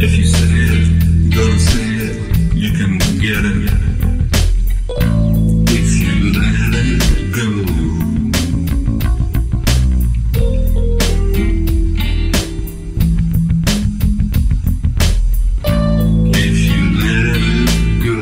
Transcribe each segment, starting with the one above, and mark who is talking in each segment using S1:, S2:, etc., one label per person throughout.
S1: If you say it, gonna say it, you can get it. If you let it go. If you let it go.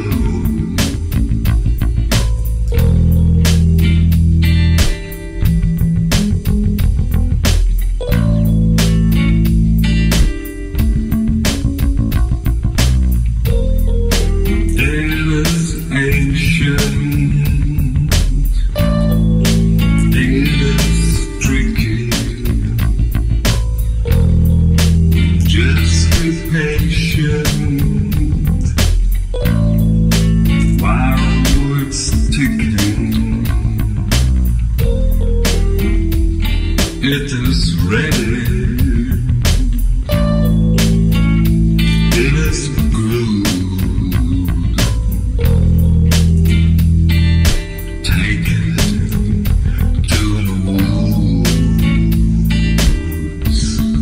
S1: It is ready. It is good. Take it to the woods.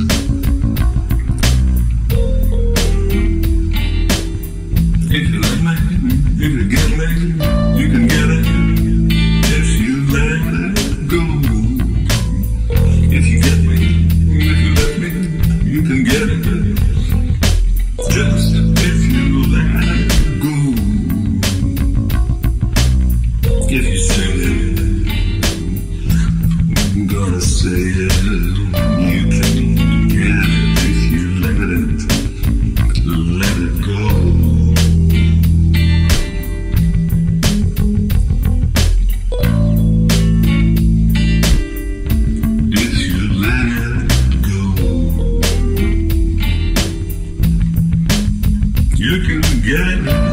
S1: If you let me, if you get me, you can get it. If you let it go. If you get me, if you let me, you can get it. Just if you let it go. If you say it, I'm gonna say it. You can get it if you let it go. You can get it.